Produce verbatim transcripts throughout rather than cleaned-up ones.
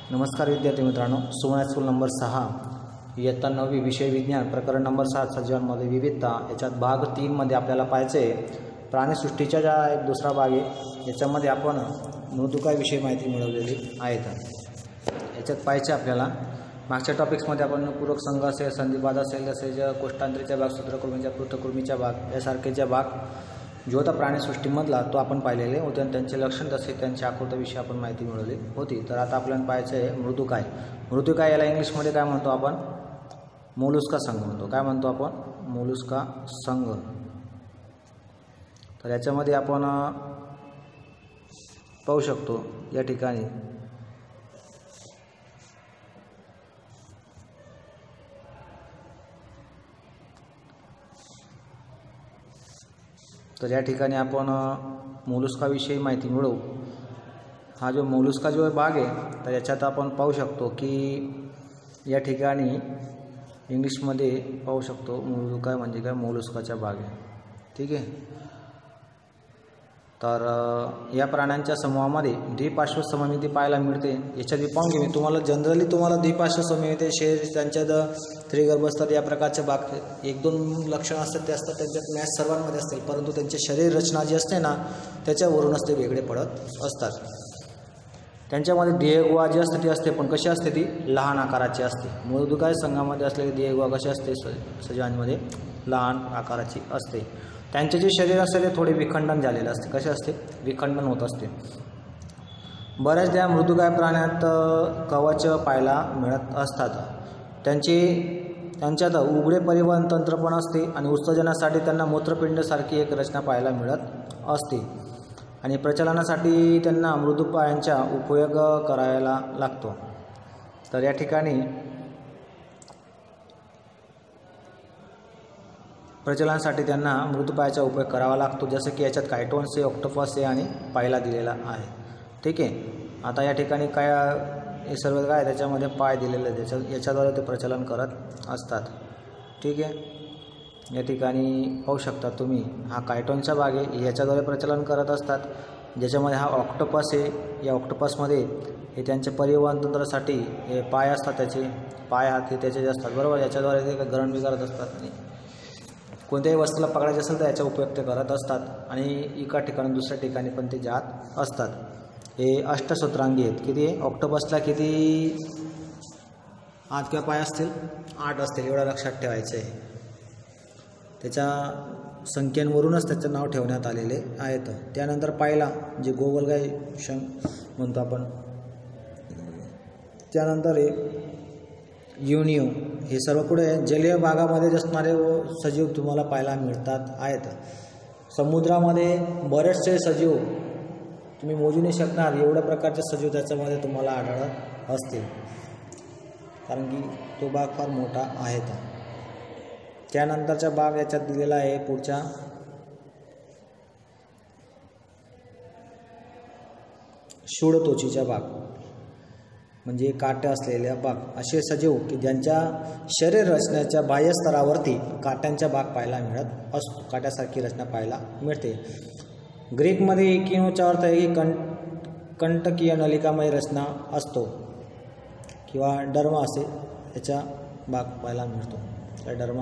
नमस्कार विद्यार्थी मित्रांनो, सुमन स्कूल नंबर सहा इयत्ता नववी विषय विज्ञान प्रकरण नंबर सात सजीवांमध्ये विविधता याच्यात भाग तीनमध्ये आपल्याला पाहायचे प्राणीसृष्टीच्या ज्या एक दुसरा भाग आहे याच्यामध्ये आपण मृदुकाविषयी माहिती मिळवलेली आहे. याच्यात पाहायचे आपल्याला मागच्या टॉपिक्समध्ये आपण पूरक संघ असेल, संधिवाद असेल, तसेच कोष्टांतरीचा भाग, सूत्रकृमीचा, पृथक्कृमीचा भाग यासारखेच्या भाग जो होता प्राणीसृष्टीमधला तो आपण पाहिलेले होते आणि त्यांचे लक्षण तसे त्यांच्या आकृतीविषयी आपण माहिती मिळवली होती. तर आता आपल्याला पाहायचं आहे मृदुकाय. मृदुकाय याला इंग्लिशमध्ये काय म्हणतो आपण? मोलुस्का संघ म्हणतो. काय म्हणतो आपण? मोलुस्का संघ. तर याच्यामध्ये आपण पाहू शकतो या ठिकाणी तर या ठिकाणी आपण मोलुस्काविषयी माहिती मिळवू. हा जो मोलुस्का जो भाग आहे तर याच्यात आपण पाहू शकतो की या ठिकाणी इंग्लिशमध्ये पाहू शकतो मृदुकाय म्हणजे काय, मोलुस्काचा भाग आहे. ठीक आहे. तर या प्राण्यांच्या समूहामध्ये द्विपार्श्व सममिती पाहायला मिळते. याच्यात मी पाहून घे मी तुम्हाला जनरली तुम्हाला द्विपार्श्व सममिती शरीर त्यांच्यात त्रिगर्भस्तर या प्रकारचे भाग एक दोन लक्षणं असतात ते असतात त्यांच्यात मॅच सर्वांमध्ये असतील, परंतु त्यांची शरीर रचना जी असते ना त्याच्यावरूनच ते वेगळे पडत असतात. त्यांच्यामध्ये देहगुहा जी असते ती असते, पण कशी असते ती लहान आकाराची असते. मृदुकाय संघामध्ये असलेली देहगुहा कशी असते? सजीवांमध्ये लहान आकाराची असते. त्यांचे जे शरीर असते ते थोडे विखंडन झालेले असते. कसे असते? विखंडन होत असते. बऱ्याचदा मृदुकाय प्राण्यात कवच पाहायला मिळत असतात. त्यांची त्यांच्यात उघडे परिवहन तंत्र पण असते आणि उत्सर्जनासाठी त्यांना मूत्रपिंडसारखी एक रचना पाहायला मिळत असते आणि प्रचलनासाठी त्यांना मृदुपायांचा उपयोग करायला लागतो. तर या ठिकाणी प्रचलनासाठी त्यांना मृदुपायाचा उपयोग करावा लागतो. जसं की याच्यात कायटोन्स आहे, ऑक्टोपस आहे आणि पायला दिलेला आहे. ठीक आहे. आता या ठिकाणी काय हे सर्व काय त्याच्यामध्ये पाय दिलेले आहे, त्याच्या याच्याद्वारे ते प्रचलन करत असतात. ठीक आहे. या ठिकाणी पाहू शकता तुम्ही हा कायटोनचा भाग आहे, याच्याद्वारे प्रचलन करत असतात. ज्याच्यामध्ये हा ऑक्टोपस आहे, या ऑक्टोपसमध्ये हे त्यांच्या परिवहन तंत्रासाठी हे पाय असतात, त्याचे पाय हात हे त्याचे जे असतात बरोबर, याच्याद्वारे ते गरण बी करत असतात आणि कोणत्याही वस्तूला पकडायचे असेल तर याचा उपयोग ते करत असतात आणि एका ठिकाणी दुसऱ्या ठिकाणी पण ते जात असतात. हे अष्टसूत्रांगी आहेत. किती? ऑक्टोपसला किती हात किंवा पाय असतील? आठ असतील. एवढं लक्षात ठेवायचं आहे. त्याच्या संख्येवरूनच त्याचं नाव ठेवण्यात आलेले आहेत. त्यानंतर पायला जे गोगलगाय शं म्हणतो आपण. त्यानंतर हे युनिओ हे सर्व पुढे जलीय भागामध्ये असणारे सजीव तुम्हाला पाहायला मिळतात आहेत. समुद्रामध्ये बरेचसे सजीव तुम्ही मोजू नाही शकणार एवढ्या प्रकारचे सजीव त्याच्यामध्ये तुम्हाला आढळत असतील, कारण की तो भाग फार मोठा आहे. त्यानंतरचा भाग याच्यात दिलेला आहे पुढच्या शूळत्वचीचा भाग म्हणजे काटे असलेल्या भाग. असे सजीव की ज्यांच्या शरीर रचनेच्या बाह्य स्तरावरती काट्यांचा भाग पाहायला मिळत असतो, काट्यासारखी रचना पाहायला मिळते. ग्रीकमध्ये इकिनोचा अर्थ आहे की कं कंटकीय नलिकामय रचना असतो किंवा डर्मा असे याचा भाग पाहायला मिळतो. त्या डर्मा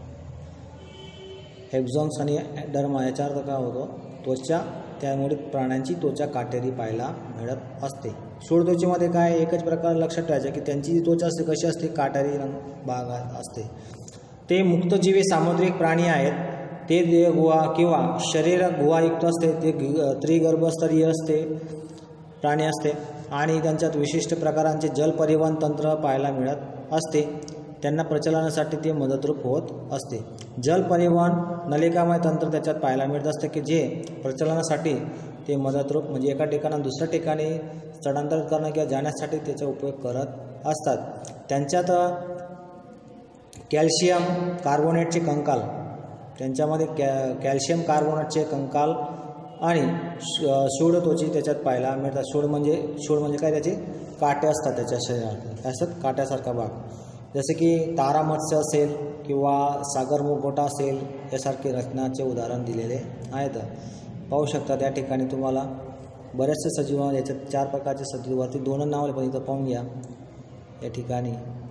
हेक्झॉन्स आणि डर्मा याचा अर्थ काय होतो? त्वचा. त्यामुळे प्राण्यांची त्वचा काटेरी पाहायला मिळत असते. शूळत्वचेमध्ये काय एकच प्रकार लक्षात ठेवायचं की त्यांची जी त्वचा असते कशी असते? काटेरी रंग भाग असते. ते मुक्तजीवी सामुद्रिक प्राणी आहेत. ते देहगुहा किंवा शरीर गुहायुक्त असते. ते त्रिगर्भस्तरीय असते प्राणी असते आणि त्यांच्यात विशिष्ट प्रकारांचे जल परिवहन तंत्र पाहायला मिळत असते. त्यांना प्रचलनासाठी ते मदतरूप होत असते. जल परिवहन नलिकामय तंत्र त्याच्यात पाहायला मिळत असते की जे प्रचलनासाठी ते मदतरूप म्हणजे एका ठिकाणी दुसऱ्या ठिकाणी स्थलांतरित करणं किंवा जाण्यासाठी त्याचा उपयोग करत असतात. त्यांच्यात कॅल्शियम कार्बोनेटचे कंकाल, त्यांच्यामध्ये कॅ कॅल्शियम कार्बोनेटचे कंकाल आणि शूळत्वची त्याच्यात पाहायला मिळतात. शूळ म्हणजे शूळ म्हणजे काय? त्याचे काटे असतात त्याच्या शरीरात, काय असतात? काट्यासारखा भाग. जसे की तारा मत्स्य असेल किंवा सागर मुखवटा असेल यासारखे रचनाचे उदाहरण दिलेले आहेत. पाहू शकता त्या ठिकाणी तुम्हाला बरेचसे सजीव याच्यात चार प्रकारचे सजीव वरती दोन नाव पण इथं पाहून घ्या या ठिकाणी.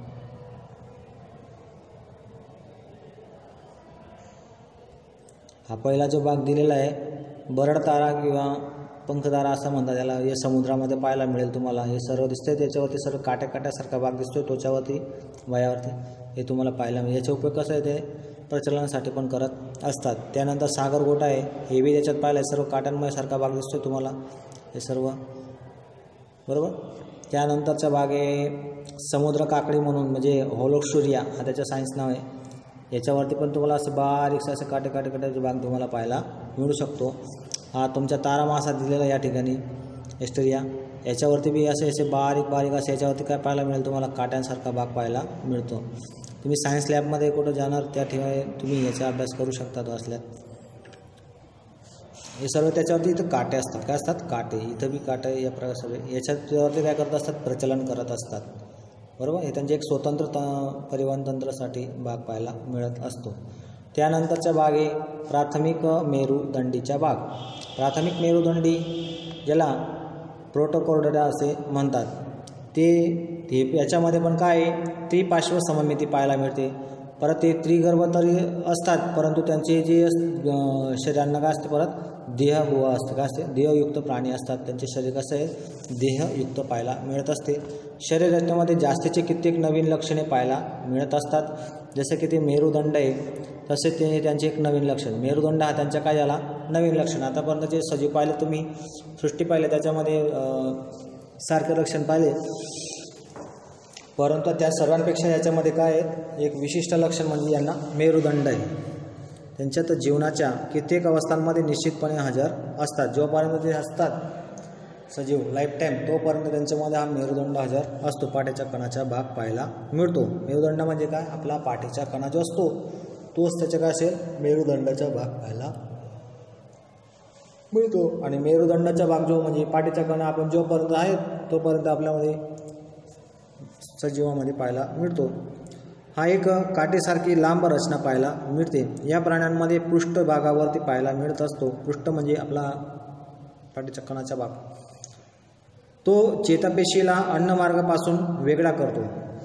हा पहिला जो भाग दिलेला आहे बरड तारा किंवा पंखतारा असं म्हणतात त्याला. हे समुद्रामध्ये पाहायला मिळेल तुम्हाला. हे सर्व दिसतंय त्याच्यावरती सर्व काट्या काट्यासारखा भाग दिसतोय त्वचावरती वयावरती. हे तुम्हाला पाहायला मिळेल. याचा उपयोग कसा आहे ते प्रचलनासाठी पण करत असतात. त्यानंतर सागर गोटा आहे. हे बी त्याच्यात पाहिलं आहे. सर्व काट्यांमध्ये सारखा भाग दिसतोय तुम्हाला हे सर्व बरोबर. त्यानंतरचा भाग आहे समुद्र काकडी म्हणून म्हणजे होलोक्सुरिया हा त्याचं सायन्स नाव आहे. याच्यावरती पण तुम्हाला असं बारीकसं असं काटे काटे काट्याचे भाग तुम्हाला पाहायला मिळू शकतो. हा तुमचा तारा मासा दिलेला या ठिकाणी एस्टेरिया. याच्यावरती बी असे असे बारीक बारीक असे याच्यावरती काय पाहायला मिळेल तुम्हाला काट्यांसारखा भाग पाहायला मिळतो. तुम्ही सायन्स लॅबमध्ये कुठं जाणार त्या ठिकाणी तुम्ही याचा अभ्यास करू शकता असल्यात. हे सर्व त्याच्यावरती इथं काटे असतात. काय असतात काटे. इथं बी काटे या प्रकार सगळे याच्यावरती काय करत असतात प्रचलन करत असतात बरोबर. हे त्यांचे एक स्वतंत्र त परिवहन तंत्रासाठी भाग पाहायला मिळत असतो. त्यानंतरचा भाग आहे प्राथमिक मेरुदंडीचा भाग. प्राथमिक मेरुदंडी ज्याला प्रोटोकॉर्डेटा असे म्हणतात ते ते याच्यामध्ये पण काय आहे त्रिपार्श्व सममिती पाहायला मिळते. परत ते त्रिगर्भ तरी असतात परंतु त्यांचे जे शरीरांना काय असते परत देहगुहा असते. काय असते देहयुक्त प्राणी असतात. त्यांचे शरीर कसं आहे देहयुक्त पाहायला मिळत असते. शरीर रचनेमध्ये जास्तीचे कित्येक नवीन लक्षणे पाहायला मिळत असतात. जसं की ते मेरुदंड आहे तसे ते त्यांचे एक नवीन लक्षण. मेरुदंड हा त्यांच्या काय झाला नवीन लक्षण. आतापर्यंत जे सजीव पाहिले तुम्ही सृष्टी पाहिले त्याच्यामध्ये सारखे लक्षण पाहिले परंतु त्या सर्वांपेक्षा याच्यामध्ये काय आहे एक विशिष्ट लक्षण म्हणजे यांना मेरुदंड आहे. त्यांच्यात जीवनाच्या कित्येक अवस्थांमध्ये निश्चितपणे हजर असतात. जोपर्यंत ते असतात सजीव लाईफ टाईम तोपर्यंत त्यांच्यामध्ये हा मेरुदंड हजर असतो. पाठीच्या कणाचा भाग पाहायला मिळतो. मेरुदंड म्हणजे काय आपला पाठीचा कणा जो असतो तोच त्याच्या काय असेल मेरुदंडाचा भाग पाहायला मिळतो. आणि मेरुदंडाचा भाग जो म्हणजे पाठीचा कणा आपण जोपर्यंत आहे तोपर्यंत आपल्यामध्ये सजीवामध्ये पाहायला मिळतो. हा एक काटेसारखी लांब रचना पाहायला मिळते. या प्राण्यांमध्ये पृष्ठभागावरती पाहायला मिळत असतो. पृष्ठ म्हणजे आपला पाठीच्या कणाचा भाग. तो चेतापेशीला अन्नमार्गापासून वेगळा करतो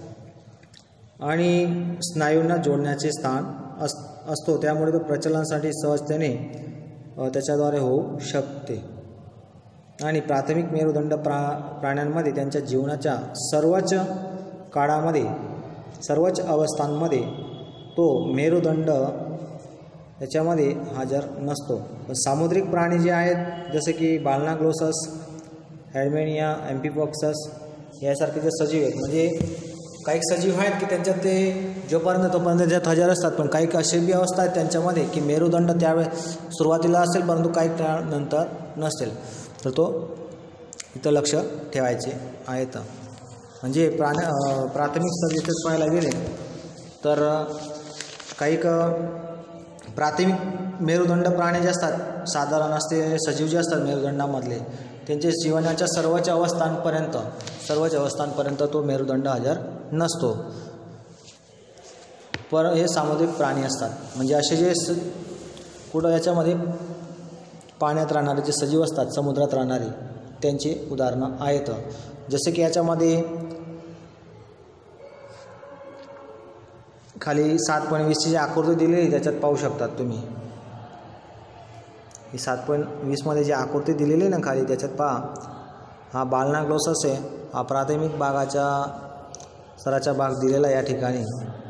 आणि स्नायूंना जोडण्याचे स्थान अस असतो. त्यामुळे तो प्रचलनासाठी सहजतेने त्याच्याद्वारे होऊ शकते. आणि प्राथमिक मेरुदंड प्रा प्राण्यांमध्ये त्यांच्या जीवनाच्या सर्वच काळामध्ये सर्वच अवस्थांमध्ये तो मेरुदंड त्याच्यामध्ये हजर नसतो. पण सामुद्रिक प्राणी जे आहेत जसे की बालनाग्लोसस हॅडमेनिया एम्पिपॉक्सस यासारखे जे सजीव आहेत म्हणजे काही सजीव आहेत की त्यांच्यात ते जोपर्यंत तोपर्यंत त्याच्यात हजर असतात. पण काही अशी बी अवस्था आहेत त्यांच्यामध्ये की मेरुदंड त्यावेळेस सुरुवातीला असेल परंतु काही काळानंतर नसेल. तर तो इथं लक्ष ठेवायचे आहेत. म्हणजे प्राण प्राथमिक स्तर इथेच पाहायला गेले तर काही क प्राथमिक मेरुदंड प्राणी जे असतात साधारण असते सजीव जे असतात मेरुदंडामधले त्यांचे जीवनाच्या सर्वच अवस्थांपर्यंत सर्वच अवस्थांपर्यंत तो मेरुदंड हजर नसतो. पर हे सामुद्रिक प्राणी असतात. म्हणजे असे जे स कुठं याच्यामध्ये पाण्यात राहणारे जे सजीव असतात समुद्रात राहणारे त्यांची उदाहरणं आहेत. जसे की याच्यामध्ये खाली सात पॉईंट वीसची जी आकृती दिलेली त्याच्यात पाहू शकतात तुम्ही. ही सात पॉईंट वीसमध्ये जी आकृती दिलेली आहे ना खाली त्याच्यात पहा. हा बालनाग्लोसस आहे. हा प्राथमिक भागाच्या सराचा भाग दिलेला या ठिकाणी.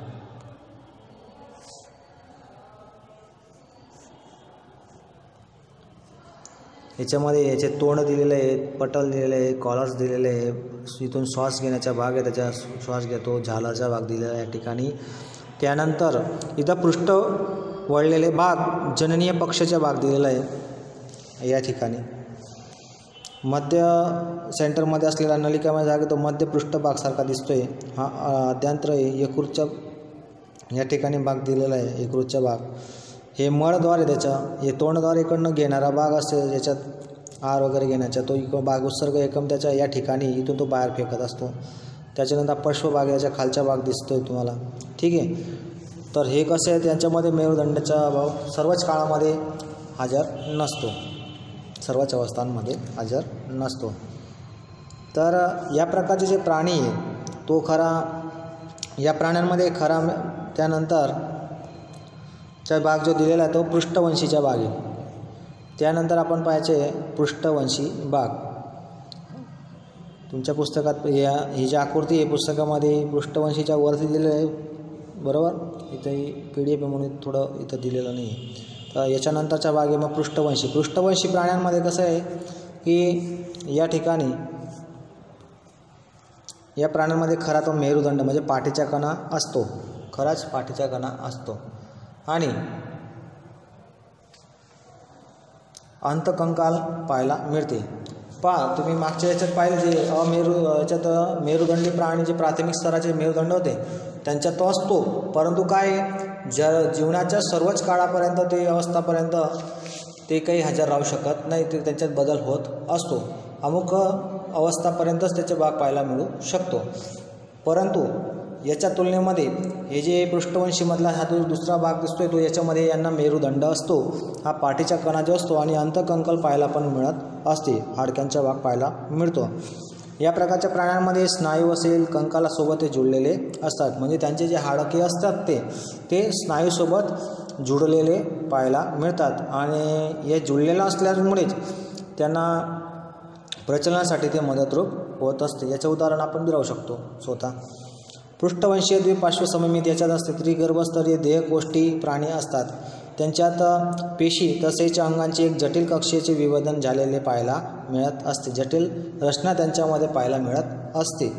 याच्यामध्ये याचे तोंड दिलेले आहेत पटल दिलेले आहे कॉलर्स दिलेले आहे. इथून श्वास घेण्याचा भाग आहे त्याचा श्वास घेतो. झालाचा भाग दिलेला आहे या ठिकाणी. त्यानंतर इथं पृष्ठ वळलेले भाग जननीय पक्षाचा भाग दिलेला आहे या ठिकाणी. मध्य सेंटरमध्ये असलेला नलिकामय जागा तो मध्य पृष्ठभागसारखा दिसतोय. हा आद्यांत्र यकृतच्या या ठिकाणी भाग दिलेला आहे यकृतचा भाग. हे मळद्वारे त्याच्या हे तोंडद्वारे इकडनं घेणारा भाग असेल याच्यात आहार वगैरे घेण्याचा तो इकडं भाग उत्सर्ग एकम त्याच्या या ठिकाणी इथून तो बाहेर फेकत असतो. त्याच्यानंतर पश्वभाग याच्या खालचा भाग दिसतोय तुम्हाला. ठीक आहे. तर हे कसं आहे त्यांच्यामध्ये मेरुदंडाचा भाव सर्वच काळामध्ये हजर नसतो. सर्वच अवस्थांमध्ये हजर नसतो. तर या प्रकारचे जे प्राणी आहे तो खरा या प्राण्यांमध्ये खरा त्यानंतर चा भाग जो दिलेला आहे तो पृष्ठवंशीचा भाग आहे. त्यानंतर आपण पाहायचे पृष्ठवंशी भाग. तुमच्या पुस्तकात या ही जी आकृती आहे पुस्तकामध्ये पृष्ठवंशीच्या वरती दिलेलं आहे बरोबर. इथं पी डी एफ म्हणून थोडं इथं दिलेलं नाही आहे. तर याच्यानंतरचा भाग आहे मग पृष्ठवंशी. पृष्ठवंशी प्राण्यांमध्ये कसं आहे की या ठिकाणी या प्राण्यांमध्ये खरा तो मेरुदंड म्हणजे पाठीचा कणा असतो. खराच पाठीचा कणा असतो आणि अंतकंकाल पाहायला मिळते. पहा तुम्ही मागच्या याच्यात पाहिलं जे अमेरू याच्यात मेरुदंडी प्राणी जे प्राथमिक स्तराचे मेरुदंड होते त्यांच्यात तो असतो, परंतु काय ज जीवनाच्या सर्वच काळापर्यंत ते अवस्थापर्यंत ते काही हजर राहू शकत नाही. ते त्यांच्यात बदल होत असतो. अमुक अवस्थापर्यंतच त्याचे भाग पाहायला मिळू शकतो. परंतु याच्या तुलनेमध्ये हे जे पृष्ठवंशीमधला हा जो दुसरा भाग दिसतोय तो याच्यामध्ये यांना मेरुदंड असतो, हा पाठीचा कणा जो असतो आणि अंतकंकाल पाहायला पण मिळत असते, हाडक्यांचा भाग पाहायला मिळतो. या प्रकारच्या प्राण्यांमध्ये स्नायू असेल कंकालासोबत ते जुळलेले असतात. म्हणजे त्यांचे जे हाडके असतात ते ते स्नायूसोबत जुळलेले पाहायला मिळतात आणि हे जुळलेलं असल्यामुळेच त्यांना प्रचलनासाठी ते मदतरूप होत असते. याचं उदाहरण आपण दिलं शकतो स्वतः. पृष्ठवंशीय द्विपार्श्व सममित याच्यात असते त्रिगर्भस्तरीय देहकोष्ठी प्राणी असतात. त्यांच्यात पेशी तसेच अंगांचे एक जटिल कक्षेचे विभाजन झालेले पाहायला मिळत असते. जटिल रचना त्यांच्यामध्ये पाहायला मिळत असते.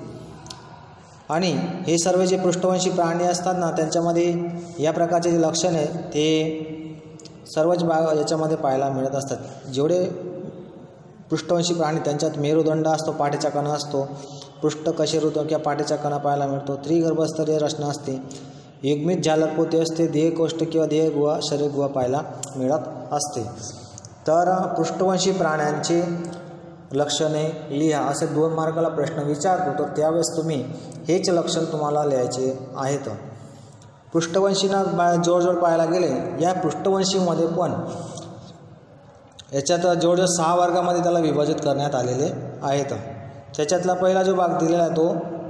आणि हे सर्व जे पृष्ठवंशी प्राणी असतात ना त्यांच्यामध्ये या प्रकारचे जे लक्षण आहे ते सर्वच भाग याच्यामध्ये पाहायला मिळत असतात. जेवढे पृष्ठवंशी प्राणी त्यांच्यात मेरुदंड असतो, पाठीचा कणा असतो, पृष्ठ कशेरुत किंवा पाठीचा कणा पाहायला मिळतो, त्रिगर्भस्तरीय रचना असते, युग्मित झालकपोते असते, देहकोष्ठ किंवा देहगुहा शरीरगुहा पाहायला मिळत असते. तर पृष्ठवंशी प्राण्यांचे लक्षणे लिहा असे दोन मार्काला प्रश्न विचारतो, तर त्यावेळेस तुम्ही हेच लक्षण तुम्हाला लिहायचे आहेत. पृष्ठवंशींना जवळजवळ पाहायला गेले या पृष्ठवंशीमध्ये पण याच्यात जवळजवळ सहा वर्गामध्ये त्याला विभाजित करण्यात आलेले आहेत. त्याच्यातला पहिला जो भाग दिलेला आहे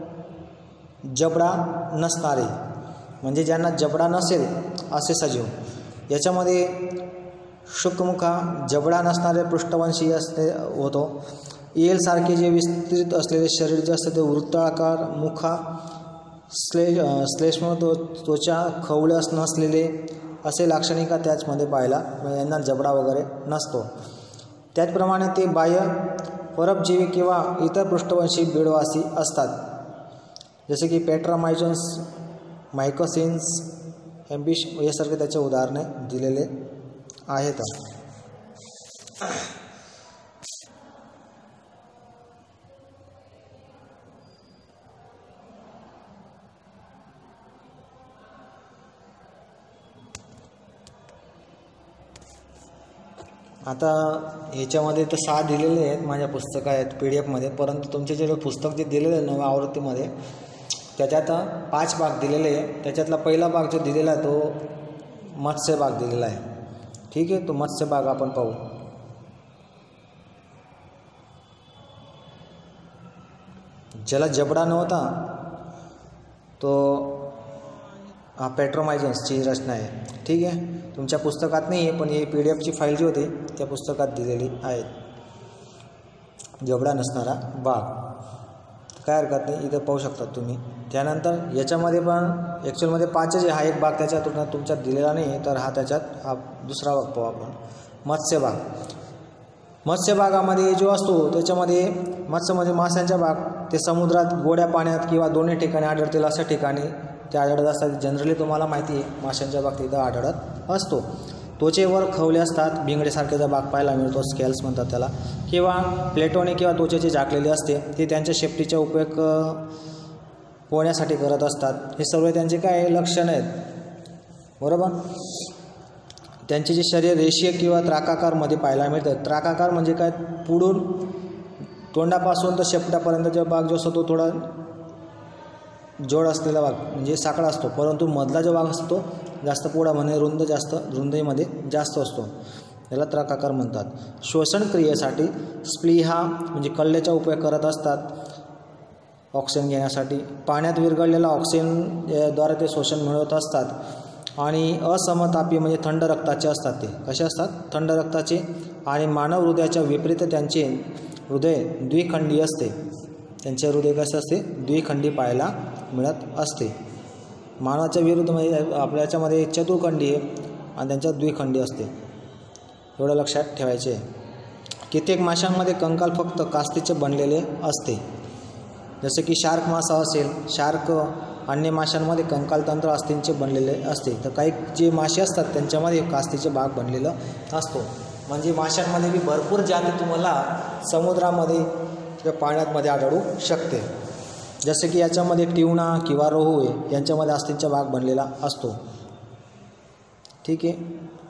तो जबडा नसणारे म्हणजे ज्यांना जबडा नसेल असे सजीव. याच्यामध्ये शुकमुखा जबडा नसणारे पृष्ठवंशी असते होतो. येलसारखे जे विस्तृत असलेले शरीर जे असते ते वृत्ताकार, मुखा श्ले श्लेष्म तो त्वचा खवळस नसलेले असे लाक्षणिका त्याचमध्ये पाहायला यांना जबडा वगैरे नसतो. त्याचप्रमाणे ते बाह्य परपजीवी किंवा इतर पृष्ठवंशी बीडवासी असतात, जसे की पेट्रामायझन्स, मायकोसिन्स, एम्बिश यासारखे त्याचे उदाहरणे दिलेले आहेत. आता ह्याच्यामध्ये तर सहा दिलेले आहेत माझ्या पुस्तक आहेत पी डी एफमध्ये, परंतु तुमचे जे पुस्तक जे दिलेलं आहे नव्या आवृत्तीमध्ये त्याच्यात पाच भाग दिलेले आहे. त्याच्यातला पहिला भाग जो दिलेला आहे तो मत्स्य भाग दिलेला आहे. ठीक आहे, तो मत्स्य भाग आपण पाहू. ज्याला जबडा नव्हता तो हा पेट्रोमायझन्सची रचना आहे. ठीक आहे, तुमच्या पुस्तकात नाही आहे पण ही पी डी एफची फाईल जी होती त्या पुस्तकात दिलेली आहे. जबडा नसणारा भाग काय हरकत नाही, इथं पाहू शकतात तुम्ही. त्यानंतर याच्यामध्ये पण ॲक्च्युअलमध्ये पाच जे हा एक भाग त्याच्यात तुमच्यात दिलेला नाही तर हा त्याच्यात हा दुसरा भाग पाहू आपण. मत्स्य भाग. मत्स्य भागामध्ये जो असतो त्याच्यामध्ये मत्स्य म्हणजे माशांचा भाग ते समुद्रात गोड्या पाण्यात किंवा दोन्ही ठिकाणी आढळतील अशा ठिकाणी ते आढळत असतात. जनरली तुम्हाला माहिती आहे माशांच्या भाग तिथं आढळत असतो. त्वचेवर खवले असतात, भिंगडेसारखेचा भाग पाहायला मिळतो, स्केल्स म्हणतात त्याला, किंवा प्लेटोने किंवा त्वचेचे झाकलेले असते ते त्यांच्या शेपटीचा उपयोग पोहण्यासाठी करत असतात. हे सर्व त्यांचे काय लक्षण आहेत बरोबर. त्यांचे जे शरीर रेषीय किंवा त्राकाकारमध्ये पाहायला मिळतात. त्राकाकार म्हणजे काय, पुढून तोंडापासून तर शेपटापर्यंतचा भाग जो असतो तो थोडा जोड असलेला भाग म्हणजे साकडा असतो, परंतु मधला जो भाग असतो जास्त पोळा म्हणजे रुंद जास्त रुंदीमध्ये जास्त असतो. याला त्रकाकार म्हणतात. श्वसन क्रियेसाठी स्प्लीहा म्हणजे कल्ल्याचा उपयोग करत असतात ऑक्सिजन घेण्यासाठी. पाण्यात विरघळलेला ऑक्सिजन द्वारे ते शोषण मिळवत असतात. आणि असमतापी म्हणजे थंड रक्ताचे असतात. ते कसे असतात? थंड रक्ताचे. आणि मानव हृदयाच्या विपरीत त्यांचे हृदय द्विखंडी असते. त्यांचे हृदय कसे असते? द्विखंडी पाहायला मिळत असते. मानवाच्या विरुद्ध म्हणजे आपल्या याच्यामध्ये चतुर्खंडी आहे आणि त्यांच्यात द्विखंडी असते. एवढं लक्षात ठेवायचे. कित्येक माशांमध्ये कंकाल फक्त कास्तीचे बनलेले असते. जसे की शार्क मासा असेल, शार्क अन्य माशांमध्ये कंकाल तंत्र अस्थिंचे बनलेले असते. तर काही जे मासे असतात त्यांच्यामध्ये कास्तीचे भाग बनलेला असतो. म्हणजे माशांमध्ये बी भरपूर जाती तुम्हाला समुद्रामध्ये किंवा पाण्यामध्ये आढळू शकते. जसे की याच्यामध्ये ट्यूना किंवा रोहू आहे, यांच्यामध्ये अस्थिंचा भाग बनलेला असतो. ठीक आहे.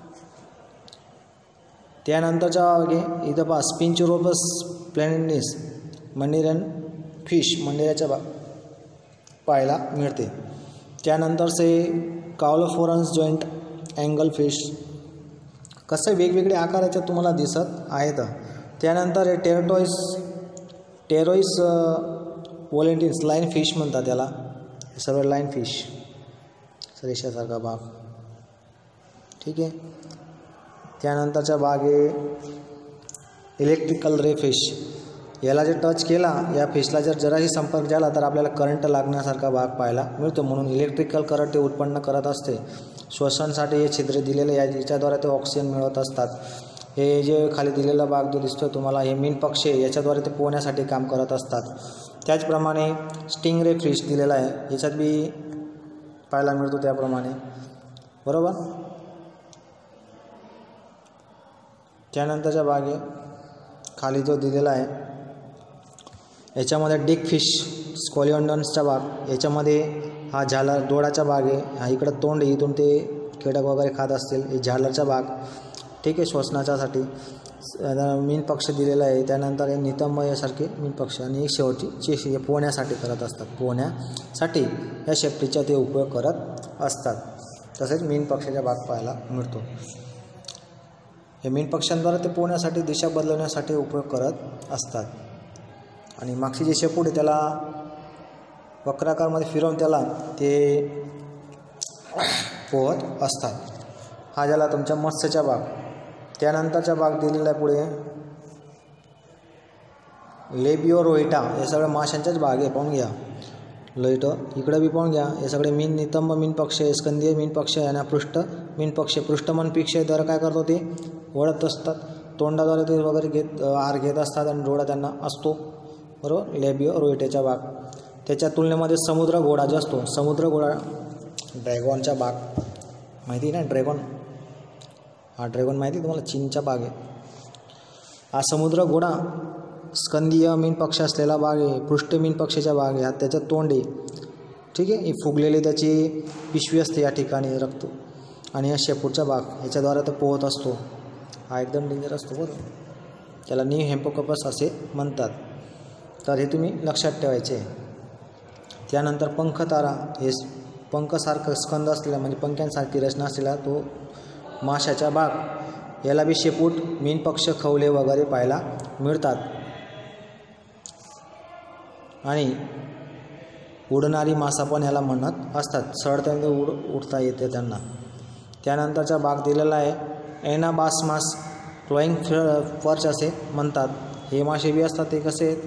त्यानंतरच्या मागे इथं पहा स्पिंचरोपस प्लॅनिस मनीरन फिश मंदिराच्या बा पाहायला मिळते. त्यानंतरचे कावलोफोरन्स जॉईंट अँगल फिश कसं वेगवेगळे आकाराचे तुम्हाला दिसत आहेत. त्यानंतर हे टेरटॉइस टेरोइस वॉलेंटिन्स लाईन फिश म्हणतात त्याला. सर्व लाईन फिश सरेशासारखा भाग. ठीक आहे. त्यानंतरचा भाग आहे इलेक्ट्रिकल रे फिश. याला जर टच केला, या फिशला जर जराही संपर्क झाला तर आपल्याला करंट लागण्यासारखा भाग पाहायला मिळतो. म्हणून इलेक्ट्रिकल करंट ते उत्पन्न करत असते. श्वसनासाठी हे छिद्र दिलेले आहे, याच्याद्वारे ते ऑक्सिजन मिळवत असतात. हे जे खाली दिलेला भाग जो दिसतो तुम्हाला, हे मीन पक्षी याच्याद्वारे ते पोहण्यासाठी काम करत असतात. त्याचप्रमाणे स्टिंगरे फिश दिलेला आहे, याच्यात बी पाहायला मिळतो त्याप्रमाणे. बरोबर. त्यानंतरचा भाग आहे खाली जो दिलेला आहे, याच्यामध्ये डिक फिश स्कॉलिओन्डन्सचा भाग. याच्यामध्ये हा झालर डोळाचा भाग आहे. हा इकडं तोंड, इथून ते कीटक वगैरे खात असतील. हे झालरचा भाग. ठीक आहे. श्वसनाच्यासाठी मीन पक्ष दिलेला आहे. त्यानंतर हे नितंब यासारखे मीन पक्ष. आणि एक शेवटची चेश हे पोहण्यासाठी करत असतात. पोहण्यासाठी या शेपटीचा ते उपयोग करत असतात. तसेच मीन पक्षाचा भाग पाहायला मिळतो. हे मीन पक्ष्यांद्वारे ते पोहण्यासाठी दिशा बदलवण्यासाठी उपयोग करत असतात. आणि मागची जे शेपूट आहे त्याला वक्राकारमध्ये फिरवून त्याला ते पोहत असतात. हा झाला तुमच्या मत्स्याचा भाग. त्यानंतरचा भाग दिलेला आहे पुढे लेबिओ रोहिटा. हे सगळे माशांचाच भाग आहे, पाहून घ्या. लोहिटो इकडं बी पाहून घ्या. हे सगळे मीन नितंब मीन पक्ष, स्कंदीय मीन पक्ष आणि पृष्ठ मीन पक्ष. पृष्ठमन पक्षीद्वारे काय करतो ते ओढत असतात. तोंडाद्वारे ते वगैरे घेत आहार घेत असतात आणि डोळा त्यांना असतो. बरोबर. लेबिओ रोहिटाचा भाग. त्याच्या तुलनेमध्ये समुद्र घोडा जो असतो, समुद्र घोडा ड्रॅगॉनचा भाग माहिती ना. ड्रॅगॉन हा ड्रॅगॉन माहिती तुम्हाला, चीनचा भाग आहे हा समुद्र घोडा. स्कंदीय मीन पक्ष असलेला भाग आहे. पृष्ठ मीन पक्षीचा भाग आहे. हा त्याचं तोंड आहे. ठीक आहे. ही फुगलेली त्याची पिशवी असते या ठिकाणी, रक्त. आणि हा शेपूटचा भाग, याच्याद्वारे तो पोहत असतो. हा एकदम डेंजर असतो. बरोबर. त्याला नी हेम्पोकपस असे म्हणतात. तर हे तुम्ही लक्षात ठेवायचे. त्यानंतर पंखतारा. हे पंखसारखं स्कंद असलेला म्हणजे पंख्यांसारखी रचना असलेला तो माशाचा भाग. याला बी शेपूट, मीन पक्ष, खवले वगैरे पाहायला मिळतात. आणि उडणारी मासा पण याला म्हणत असतात. चढताना उड उडता येते त्यांना. त्यानंतरचा भाग दिलेला आहे एनाबासमास फ्लोईंग पर्च असे म्हणतात. हे मासे बी असतात. ते कसे आहेत?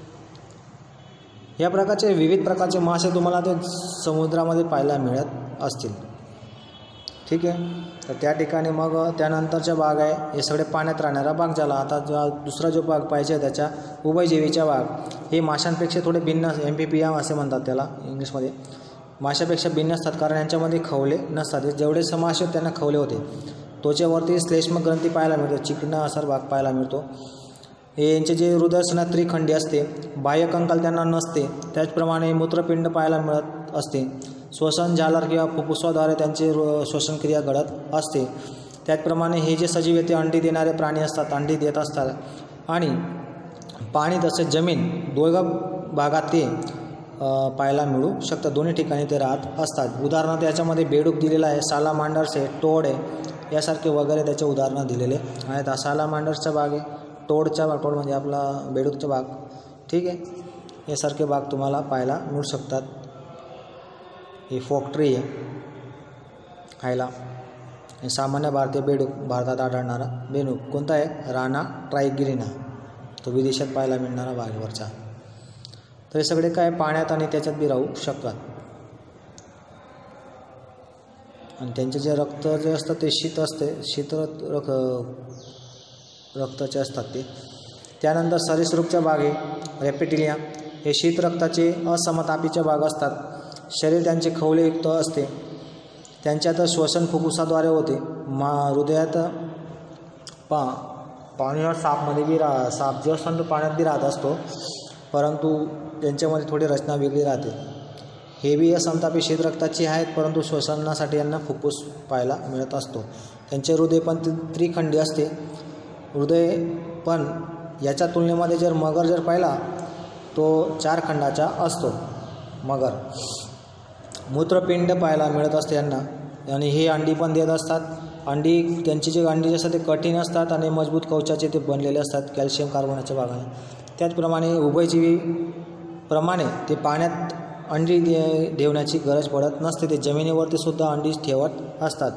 या प्रकारचे विविध प्रकारचे मासे तुम्हाला ते समुद्रामध्ये पाहायला मिळत असतील. ठीक आहे. तर त्या ठिकाणी मग त्यानंतरचा भाग आहे हे सगळे पाण्यात राहणारा भाग झाला. आता जो दुसरा जो भाग पाहिजे त्याच्या उभयजीवीचा भाग. हे माशांपेक्षा थोडे भिन्न, एम्फिबियम असे म्हणतात त्याला इंग्लिशमध्ये. माशापेक्षा भिन्न असतात कारण यांच्यामध्ये खवले नसतात. जेवढे समाश आहेत त्यांना खवले होते. त्वचेवरती श्लेष्म ग्रंथी पाहायला मिळतो, चिकना असा भाग पाहायला मिळतो. हे यांचे जे हृदयसना त्रिखंडी असते. बाह्य कंकाल त्यांना नसते. त्याचप्रमाणे मूत्रपिंड पाहायला मिळत असते. श्वसन झालर किंवा फुफ्फुसाद्वारे त्यांचे श्वसन क्रिया घडत असते. त्याचप्रमाणे हे जे सजीव आहे ते अंडी देणारे प्राणी असतात, अंडी देत असतात. आणि पाणी तसेच जमीन दोघा भागात ते पाहायला मिळू शकतात. दोन्ही ठिकाणी ते राहत असतात. उदाहरणार्थ याच्यामध्ये बेडूक दिलेला आहे, सालामांडर्स आहे, टोड आहे, यासारखे वगैरे त्याचे उदाहरणं दिलेले आहेत. सालामांडर्सचा बाग आहे, टोडचा बाग, टोड म्हणजे आपला बेडूकचा बाग, ठीक आहे. यासारखे बाग तुम्हाला पाहायला मिळू शकतात. ही फोक्ट्री आहे खायला. हे सामान्य भारतीय बेडूक, भारतात आढळणारा बेडूक कोणता आहे? राणा ट्रायगिरिना, तो विदेशात पाहायला मिळणारा बागेवरचा. तर हे सगळे काय पाण्यात आणि त्याच्यात बी राहू शकतात. आणि त्यांचे जे रक्त जे असतं ते शीत असते, शीत रक्त रक्ताचे असतात ते. त्यानंतर सरीसृपच्या बागे रेप्टिलिया, हे शीत रक्ताचे असमतापीचे बाग असतात. शरीर त्यांचे खवलेयुक्त असते. त्यांच्यात श्वसन फुफ्फुसाद्वारे होते. मा हृदयात पा पाणी सापमध्ये बी रा साप जो असतो तो पाण्यात बी राहत असतो, परंतु त्यांच्यामध्ये थोडी रचना वेगळी राहते. हे बी असमतापी शीत रक्ताचे आहेत, परंतु श्वसनासाठी यांना फुफ्फुस पाहायला मिळत असतो. त्यांचे हृदय पण त्रिखंडी असते. हृदय पण याच्या तुलनेमध्ये जर मगर जर पाहिला तो चार खंडाचा असतो मगर. मूत्रपिंड पाहायला मिळत असते यांना. आणि हे अंडी पण देत असतात. अंडी त्यांची जे अंडी असतात ते कठीण असतात आणि मजबूत कवचाचे ते बनलेले असतात कॅल्शियम कार्बोनेटच्या भागाने. त्याचप्रमाणे उभयजीवी प्रमाणे ते पाण्यात अंडी दे ठेवण्याची गरज पडत नसते. ते जमिनीवरती सुद्धा अंडी ठेवत असतात.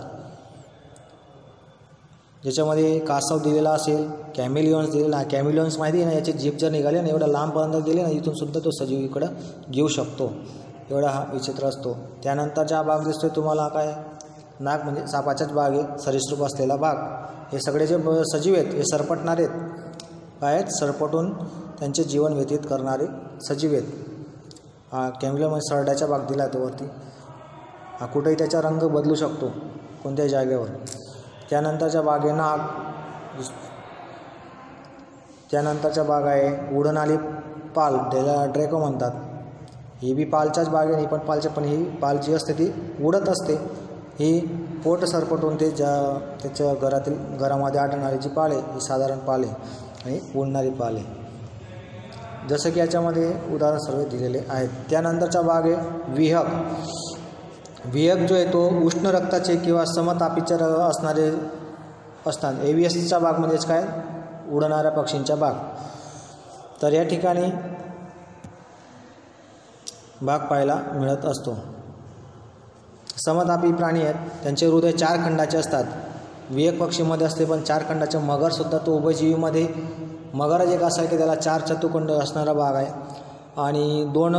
ज्याच्यामध्ये कासव दिलेला असेल, कॅमिलियन्स दिलेला. कॅमिलियन्स माहिती आहे ना, याची जीभ जर निघाली ना एवढा लांबपर्यंत गेले ना, इथून सुद्धा तो सजीव इकडं घेऊ शकतो. एवढा हा विचित्र असतो. त्यानंतरचा भाग दिसतोय तुम्हाला काय? नाग म्हणजे सापाचाच बाग आहे, सरीसृप असलेला भाग. हे सगळे जे सजीव आहेत हे सरपटणारे आहेत. काय आहेत? सरपटून त्यांचे जीवन व्यतीत करणारे सजीव आहेत. हा कॅमिलियन म्हणजे सरड्याचा भाग दिला तो वरती. हा कुठेही त्याचा रंग बदलू शकतो कोणत्याही जागेवर. त्यानंतरच्या बाग आहे नाग. त्यानंतरच्या बाग आहे उडणारी पाल, त्याला ड्रॅको म्हणतात. ही बी पालच्याच बाग आहे, ही पण पालच्या, पण ही पाल जी असते ती उडत असते. ही पोट सरपटून ते ज्या त्याच्या घरातील घरामध्ये आढळणारी जी पाल आहे ही साधारण पाल आहे आणि उडणारी पाल आहे. जसं की याच्यामध्ये उदाहरण सर्व दिलेले आहेत. त्यानंतरचा भाग आहे विहक. विहक जो आहे तो उष्ण रक्ताचे किंवा समतापीचे असणारे असतात. एव्हियसचा भाग म्हणजेच काय? उडणाऱ्या पक्षींचा भाग. तर या ठिकाणी भाग पाहायला मिळत असतो. समतापी प्राणी आहेत. त्यांचे हृदय चार खंडाचे असतात. विहक पक्षीमध्ये असते, पण चार खंडाचे. मगरसुद्धा तो उभयजीवीमध्ये मगरच एक असा आहे की त्याला चार चतुखंड असणारा भाग आहे. आणि दोन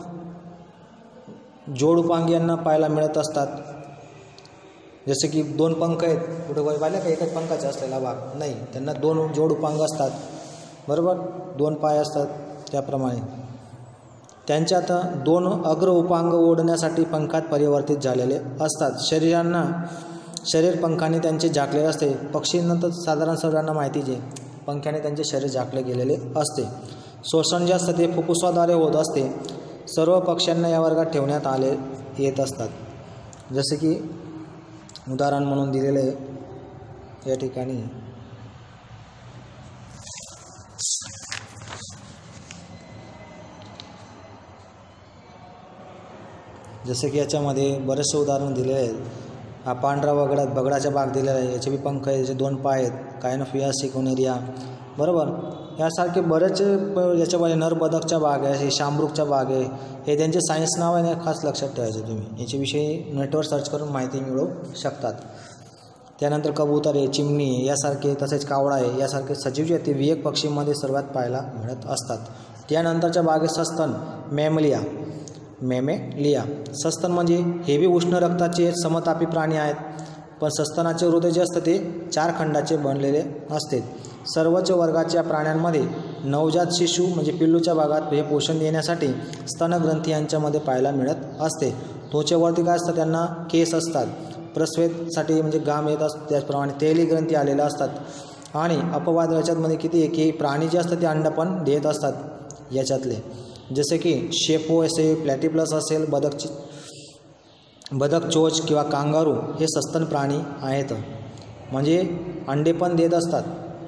जोडउपांगी यांना पाहायला मिळत असतात. जसे की दोन पंख आहेत. कुठे कोणी पाहिलं का एकच पंखाचा असलेला भाग? नाही, त्यांना दोन जोडउपांग असतात, बरोबर. दोन पाय असतात त्याप्रमाणे. त्यांच्यात दोन अग्र उपांग ओढण्यासाठी पंखात परिवर्तित झालेले असतात. शरीरांना शरीर पंखाने त्यांचे झाकलेले असते. पक्षींना तर साधारण सर्वांना माहितीच आहे, पंख्याने त्यांचे शरीर झाकले गेलेले असते. श्वसन जे असतं ते फुफ्फुसाद्वारे होत असते. सर्व पक्ष्यांना या वर्गात ठेवण्यात आले येत असतात. जसे की उदाहरण म्हणून दिलेले आहे या ठिकाणी. जसे की याच्यामध्ये बरेचसे उदाहरण दिलेले आहेत. हा पांढरा वगडा बगडाचा भाग दिलेला आहे. याचे बी पंख आहे, याचे दोन पाय आहेत. कायनोफिया सिकोनेरिया, बरोबर. यासारखे बरेच याच्यामध्ये नरबदकचा भाग आहे, हे शामरुखचा भाग आहे. हे त्यांचे सायन्स नाव आहे, खास लक्षात ठेवायचे तुम्ही. याच्याविषयी नेटवर सर्च करून माहिती मिळवू शकतात. त्यानंतर कबूतर आहे, चिमणी आहे, यासारखे, तसेच कावळा आहे, यासारखे सजीव जे आहेत ते विहक पक्षीमध्ये सर्वात पाहायला मिळत असतात. त्यानंतरच्या भाग आहे सस्तन, मॅमलिया. मॅमेलिया सस्तन म्हणजे हे बी उष्ण रक्ताचे समतापी प्राणी आहेत, पण सस्तनाचे हृदय जे असतं ते चार खंडाचे बनलेले असते. सर्वच वर्गाच्या प्राण्यांमध्ये नवजात शिशु म्हणजे पिल्लूच्या भागात हे पोषण देण्यासाठी स्तनग्रंथी यांच्यामध्ये पाहायला मिळत असते. त्वचेवरती काय असतं? त्यांना केस असतात. प्रस्वेदसाठी म्हणजे घाम येत असतात. त्याचप्रमाणे तेली ग्रंथी आलेल्या असतात. आणि अपवाद याच्यामध्ये किती आहे की प्राणी जे असतात ते अंड पण देत असतात याच्यातले. जसे की शेपो असेल, प्लॅटिप्लस असेल, बदकची बदक चोच किंवा कांगारू हे सस्तन प्राणी आहेत, म्हणजे अंडे पण देत असतात.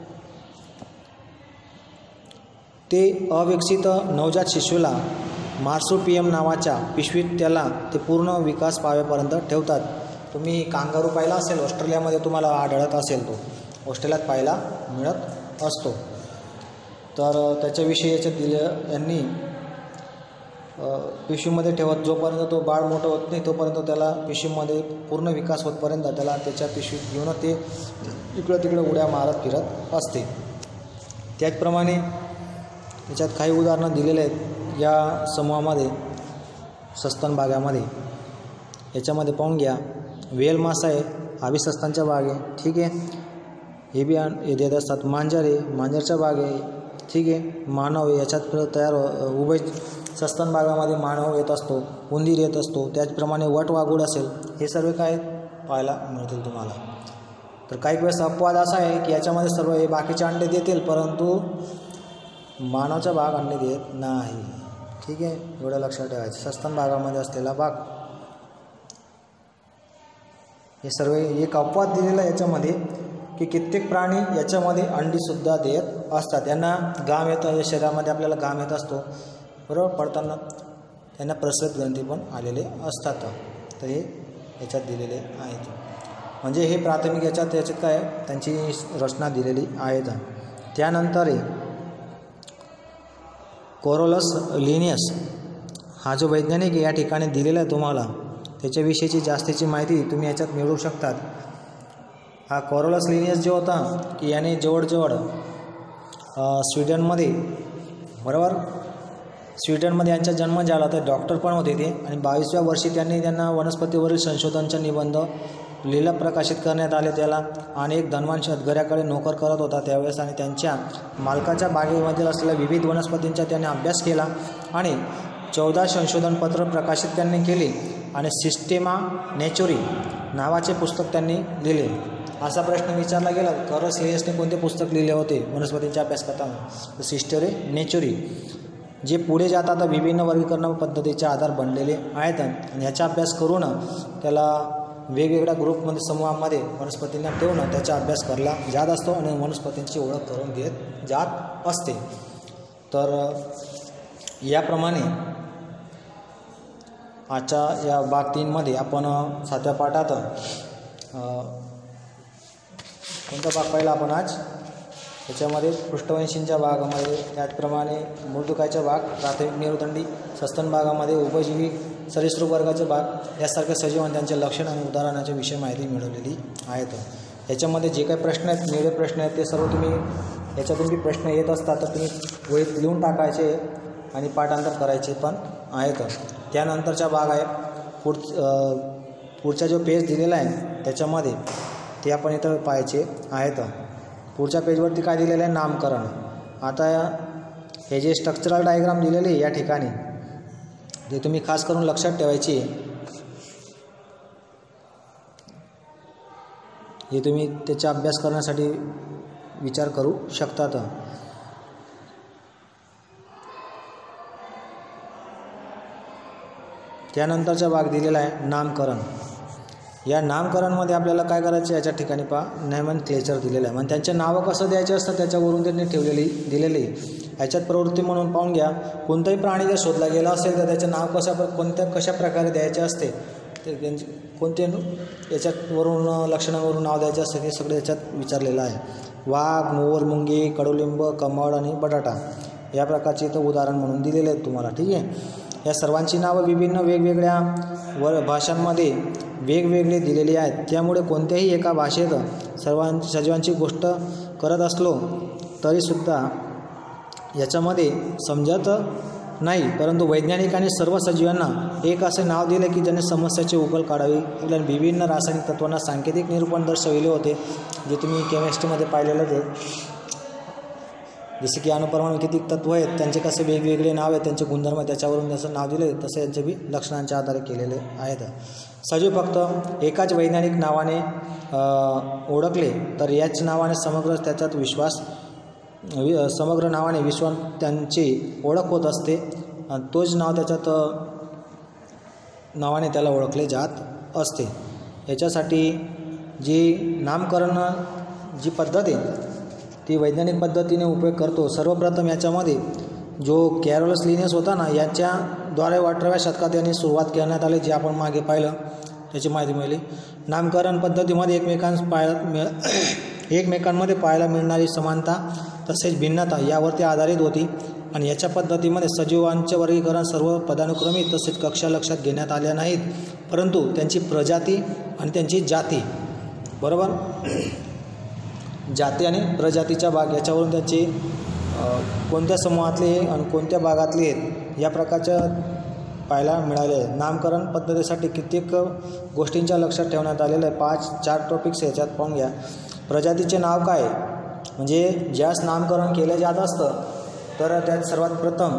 ते अविकसित नवजात शिशूला मार्सुपियम नावाच्या पिशवीत त्याला ते पूर्ण विकास पावेपर्यंत ठेवतात. तुम्ही कांगारू पाहिला असेल, ऑस्ट्रेलियामध्ये तुम्हाला आढळत असेल, तो ऑस्ट्रेलियात पाहायला मिळत असतो. तर त्याच्याविषयी याच्यात दिलं यांनी पिशवीमध्ये ठेवत जोपर्यंत तो बाळ मोठं होत नाही तोपर्यंत त्याला पिशवीमध्ये पूर्ण विकास होतपर्यंत त्याला त्याच्या पिशवीत घेऊन ते इकडं तिकडं उड्या मारत फिरत असते. त्याचप्रमाणे याच्यात काही उदाहरणं दिलेले आहेत या समूहामध्ये सस्तन भागामध्ये. याच्यामध्ये पाहून घ्या, वेल मासा आहे, हा बी सस्तांच्या भाग आहे, ठीक आहे. हे बी हे देत असतात. मांजर आहे, मांजरच्या भाग आहे, ठीक आहे. मानव आहे, याच्यात तयार उभय सस्तन भागामध्ये मानव येत असतो, उंदीर येत असतो. त्याचप्रमाणे वट वाघूड असेल, हे सर्व काय पाहायला मिळतील तुम्हाला. तर काही वेळेस अपवाद असा आहे की याच्यामध्ये सर्व हे बाकीचे अंडे देतील, परंतु मानवचा भाग अंडे देत नाही, ठीक आहे. एवढं लक्षात ठेवायचं. सस्तन भागामध्ये असलेला भाग हे सर्व एक अपवाद दिलेला याच्यामध्ये की कित्येक प्राणी याच्यामध्ये अंडीसुद्धा देत असतात. यांना घाम येतं, या शरीरामध्ये आपल्याला घाम येत असतो, बरोबर. पडताना त्यांना प्रसरत ग्रंथी पण आलेले असतात. तर हे याच्यात दिलेले आहेत. म्हणजे हे प्राथमिक याच्यात याच्यात काय त्यांची रचना दिलेली आहेत. त्यानंतर आहे कोरोलस लिनियस. हा जो वैज्ञानिक या ठिकाणी दिलेला आहे तुम्हाला, त्याच्याविषयीची जास्तीची माहिती तुम्ही याच्यात मिळवू शकतात. हा कोरोलस लिनियस जो होता की याने जवळजवळ स्वीडनमध्ये, बरोबर, स्वीडनमध्ये यांचा जन्म झाला. तर डॉक्टर पण होते ते, आणि बावीसव्या वर्षी त्यांनी त्यांना वनस्पतीवरील संशोधनाचा निबंध लिहिला प्रकाशित करण्यात आले. त्याला अनेक धनवान शेतकऱ्याकडे नोकर करत होता त्यावेळेस, आणि त्यांच्या मालकाच्या बागेमधील असलेल्या विविध वनस्पतींचा त्यांनी अभ्यास केला आणि चौदा संशोधनपत्र प्रकाशित त्यांनी केली आणि सिस्टेमा नॅचुरी नावाचे पुस्तक त्यांनी लिहिले. असा प्रश्न विचारला गेला, कोरोलस लिनियसने कोणते पुस्तक लिहिले होते वनस्पतींचा अभ्यास करताना? तर सिस्टेरे नॅचुरी, जे पुढे जातात विभिन्न वर्गीकरण पद्धतीचे आधार बनलेले आहेत. आणि याचा अभ्यास करून त्याला वेगवेगळ्या ग्रुपमध्ये समूहामध्ये वनस्पतींना ठेवून त्याचा अभ्यास करला जात असतो आणि वनस्पतींची ओळख करून घेत जात असते. तर याप्रमाणे आजच्या या भाग तीनमध्ये आपण सातव्या पाठात कोणता भाग पाहिला आपण आज? त्याच्यामध्ये पृष्ठवंशींच्या भागामध्ये, त्याचप्रमाणे मृदुकायच्या भाग, प्राथमिक मेरुदंडी, सस्तन भागामध्ये उपजीवी सरीसृप वर्गाचे भाग यासारख्या सजीव आणि त्यांचे लक्षण आणि उदाहरणाचे विषय माहिती मिळवलेली आहेत. याच्यामध्ये जे काही प्रश्न आहेत, निळे प्रश्न आहेत, ते सर्व तुम्ही याच्यातून जे प्रश्न येत असतात तर तुम्ही वहीत लिहून टाकायचे आणि पाठांतर करायचे पण आहेत. त्यानंतरचा भाग आहे पुढ पुढचा जो पेज दिलेला आहे त्याच्यामध्ये ते आपण इथं पाहायचे आहेत. पुढच्या पेजवरती काय दिलेलं आहे? नामकरण. आता हे जे स्ट्रक्चरल डायग्राम दिलेले या ठिकाणी ते तुम्ही खास करून लक्षात ठेवायची. हे तुम्ही त्याचा अभ्यास करण्यासाठी विचार करू शकतात. त्यानंतरचा भाग दिलेला आहे नामकरण. या नामकरणमध्ये आपल्याला काय करायचं याच्या ठिकाणी पहा नॉमेनक्लेचर दिलेलं आहे. म्हणजे त्यांचे नावं कसं द्यायचे असतं त्याच्यावरून त्यांनी ठेवलेली दिलेली. याच्यात प्रवृत्ती म्हणून पाहून घ्या, कोणताही प्राणी जर शोधला गेला असेल तर त्याचे नाव कशा कोणत्या कशा प्रकारे द्यायचे असते, ते त्यांचे कोणते याच्यावरून लक्षणावरून नाव द्यायचे असतं हे सगळं याच्यात विचारलेलं आहे. वाघ, मोर, मुंगी, कडुलिंब, कमळ आणि बटाटा या प्रकारचे इथं उदाहरण म्हणून दिलेले आहेत तुम्हाला, ठीक आहे. या सर्वांची नावं विभिन्न वेगवेगळ्या व भाषांमध्ये वेगवेगळे दिलेली आहेत. त्यामुळे कोणत्याही एका भाषेत सर्वां सजीवांची गोष्ट करत असलो तरीसुद्धा याच्यामध्ये समजत नाही. परंतु वैज्ञानिकांनी सर्व सजीवांना एक असे नाव दिले की ज्याने समस्याची उकल काढावी. आपल्याला विभिन्न रासायनिक तत्वांना सांकेतिक निरूपण दर्शविले होते, जे तुम्ही केमिस्ट्रीमध्ये पाहिलेलंच आहे. जसे की अणुपरमाणु किती तत्व आहेत, त्यांचे कसे वेगवेगळे नाव आहेत, त्यांचे गुणधर्म त्याच्यावरून जसं नाव दिले तसे यांचे बी लक्षणांच्या आधारे केलेले आहेत. सजीव फक्त एकाच वैज्ञानिक नावाने ओळखले तर याच नावाने समग्र त्याच्यात विश्वास समग्र नावाने विश्वास त्यांची ओळख होत असते आणि तोच नाव त्याच्यात नावाने त्याला ओळखले जात असते. याच्यासाठी जी नामकरण जी पद्धत आहे ती वैज्ञानिक पद्धतीने उपयोग करतो. सर्वप्रथम याच्यामध्ये जो कोरोलस लिनियस होता ना, याच्याद्वारे अठराव्या शतकात यांनी सुरुवात करण्यात आली, जे आपण मागे पाहिलं. त्याची माहिती मिळाली. नामकरण पद्धतीमध्ये एकमेकांस पाहायला मिळ एकमेकांमध्ये पाहायला मिळणारी समानता तसेच भिन्नता यावरती आधारित होती आणि याच्या पद्धतीमध्ये सजीवांचे वर्गीकरण सर्व पदानुक्रमित तसेच कक्षा लक्षात घेण्यात आल्या नाहीत, परंतु त्यांची प्रजाती आणि त्यांची जाती, बरोबर, जाती आणि प्रजातीच्या भाग याच्यावरून त्यांची कोणत्या समूहातले आणि कोणत्या भागातले आहेत या प्रकारच्या पाहायला मिळाले. नामकरण पद्धतीसाठी कित्येक गोष्टींच्या लक्षात ठेवण्यात आलेलं आहे. पाच चार टॉपिक्स याच्यात पाहून घ्या. प्रजातीचे नाव काय, म्हणजे ज्यास नामकरण केलं जात असतं तर त्यात सर्वात प्रथम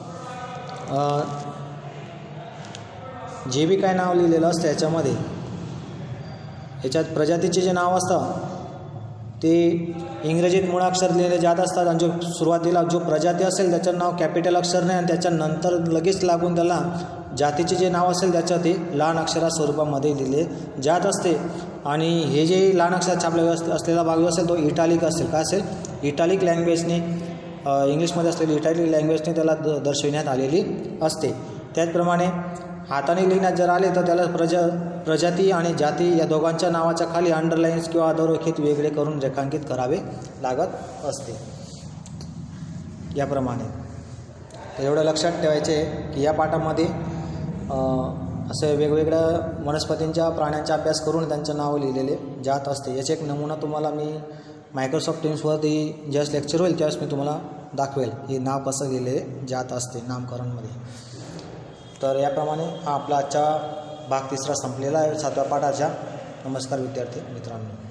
जे बी काय नाव लिहिलेलं असतं याच्यामध्ये याच्यात प्रजातीचे जे नाव असतं ते इंग्रजीत मुळाक्षर लिहिले जात असतात आणि जो सुरुवातीला जो प्रजाती असेल त्याचं नाव कॅपिटल अक्षरने आणि त्याच्यानंतर लगेच लागून त्याला जातीचे जे नाव असेल त्याचं ते लहान अक्षरा स्वरूपामध्ये लिहिले जात असते. आणि हे जे लहान अक्षर छापले असलेला भाग जो असेल तो इटालिक असेल. काय असेल? इटालिक लँग्वेजने, इंग्लिशमध्ये असलेली इटालिक लँग्वेजने त्याला द दर्शविण्यात आलेली असते. त्याचप्रमाणे हाताने लिहिण्यात जर आले तर त्याला प्रजा प्रजाती आणि जाती या दोघांच्या नावाच्या खाली अंडरलाईन्स किंवा अधोरेखित वेगळे करून रेखांकित करावे लागत असते. याप्रमाणे तर एवढं लक्षात ठेवायचे की या पाठामध्ये असे वेगवेगळ्या वनस्पतींच्या प्राण्यांचा अभ्यास करून त्यांचं नाव लिहिलेले जात असते. याचे एक नमुना तुम्हाला मी मायक्रोसॉफ्ट टीम्सवरती ज्यावेळेस लेक्चर होईल त्यावेळेस मी तुम्हाला दाखवेल हे नाव कसं लिहिले जात असते नामकरणमध्ये. तर याप्रमाणे हा आपला आजचा भाग तिसरा संपलेला आहे सातव्या पाठाचा. नमस्कार विद्यार्थी मित्रांनो.